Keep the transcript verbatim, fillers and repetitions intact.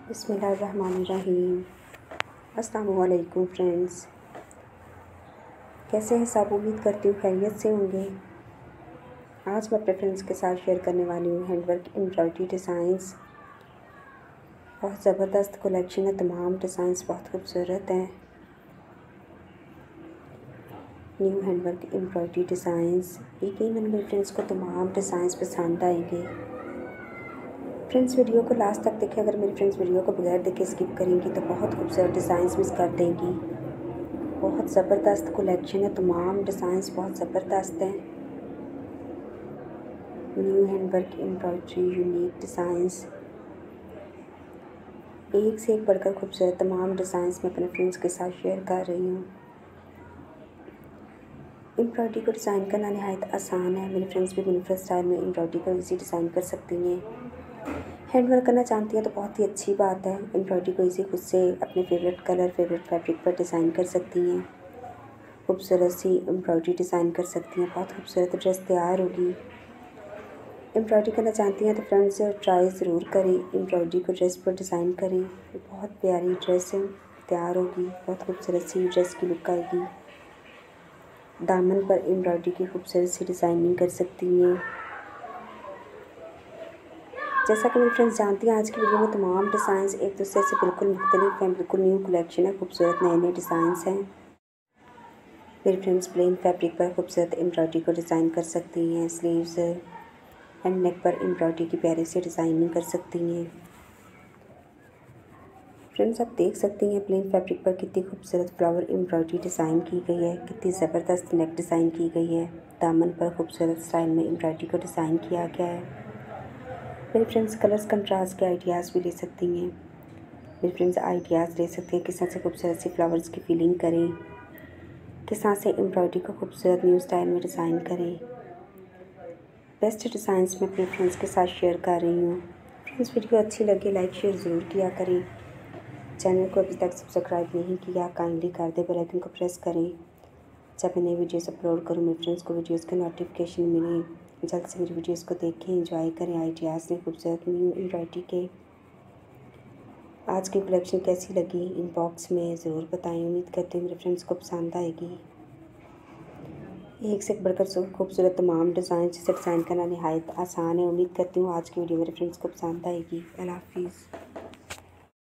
बिस्मिल्लाहिर्रहमानिर्रहीम। अस्सलामु अलैकुम फ्रेंड्स, कैसे हैं सब? उम्मीद करती हूँ खैरियत से होंगे। आज मैं अपने फ्रेंड्स के साथ शेयर करने वाली हूँ हैंडवर्क एम्ब्रॉयडरी डिज़ाइंस। बहुत ज़बरदस्त कलेक्शन है, तमाम डिज़ाइंस बहुत खूबसूरत हैं। न्यू हैंडवर्क एम्ब्रॉयडरी डिज़ाइंस, यकीनन मेरे फ्रेंड्स को तमाम डिज़ाइंस पसंद आएंगे। फ्रेंड्स वीडियो को लास्ट तक देखें। अगर मेरी फ्रेंड्स वीडियो को बगैर देखे स्किप करेंगी तो बहुत खूबसूरत डिज़ाइंस मिस कर देंगी। बहुत ज़बरदस्त कलेक्शन है, तमाम डिज़ाइंस बहुत ज़बरदस्त हैं। New handwork embroidery unique designs, एक से एक बढ़कर खूबसूरत तमाम डिज़ाइंस मैं अपने फ्रेंड्स के साथ शेयर कर रही हूँ। एम्ब्रॉयडरी को डिज़ाइन करना नहायत आसान है। मेरे फ्रेंड्स भी मुनफरद स्टाइल में एम्ब्रॉयडरी को इजी डिज़ाइन कर सकती हैं। हैंड वर्क करना चाहती हैं तो बहुत ही अच्छी बात है। एम्ब्रॉयडरी को इजी खुद से अपने फेवरेट कलर फेवरेट फैब्रिक पर डिज़ाइन कर सकती हैं। खूबसूरत सी एम्ब्रॉयडरी डिज़ाइन कर सकती हैं, बहुत खूबसूरत ड्रेस तैयार होगी। एम्ब्रॉयडरी करना चाहती हैं तो फ्रेंड्स ट्राई ज़रूर करें, एम्ब्रॉयडरी को ड्रेस पर डिज़ाइन करें। बहुत प्यारी ड्रेस तैयार होगी, बहुत खूबसूरत सी ड्रेस की लुक आएगी। दामन पर एम्ब्रॉयडरी की खूबसूरत सी डिज़ाइनिंग कर सकती हैं। जैसा कि मेरे फ्रेंड्स जानती हैं, आज की वीडियो में तमाम डिज़ाइंस एक दूसरे से बिल्कुल मुख्तलिफ हैं, बिल्कुल न्यू कलेक्शन है, खूबसूरत नए नए डिज़ाइंस हैं। मेरे फ्रेंड्स प्लेन फैब्रिक पर खूबसूरत एम्ब्रॉयडरी को डिज़ाइन कर सकती हैं। स्लीव्स एंड नेक पर एम्ब्रॉयडरी की प्यारी सी डिज़ाइनिंग कर सकती हैं। फ्रेंड्स आप देख सकती हैं प्लेन फैब्रिक पर कितनी खूबसूरत फ्लावर एम्ब्रॉयडरी डिज़ाइन की गई है, कितनी ज़बरदस्त नेक डिज़ाइन की गई है। दामन पर खूबसूरत स्टाइल में एम्ब्रॉयडरी को डिज़ाइन किया गया है। मेरे फ्रेंड्स कलर्स कंट्रास्ट के आइडियाज़ भी ले सकती हैं। मेरे फ्रेंड्स आइडियाज़ ले सकते हैं किस तरह से खूबसूरत सी फ्लावर्स की फीलिंग करें, किस तरह से एम्ब्रॉयडरी को खूबसूरत न्यू स्टाइल में डिज़ाइन करें। बेस्ट डिज़ाइंस मैं अपने फ्रेंड्स के साथ शेयर कर रही हूँ। फ्रेंड्स वीडियो अच्छी लगे लाइक शेयर ज़रूर किया करें। चैनल को अभी तक सब्सक्राइब नहीं किया काइंडली कर दे, बेल आइकन को प्रेस करें। जब मैं नई वीडियोस अपलोड करूँ मेरे फ्रेंड्स को वीडियोस के नोटिफिकेशन मिले। जल्द से मेरी वीडियोस को देखें, एंजॉय करें। आइडियाज़ ने खूबसूरत न्यू एम्ब्रॉयडरी के। आज की कलेक्शन कैसी लगी इनबॉक्स में ज़रूर बताएं। उम्मीद करती हूँ मेरे फ्रेंड्स को पसंद आएगी। एक से एक बढ़कर खूबसूरत तमाम डिज़ाइन जिसे डिज़ाइन करना नहायत आसान है। उम्मीद करती हूँ आज की वीडियो मेरे फ्रेंड्स को पसंद आएगी। अल्लाह हाफिज़।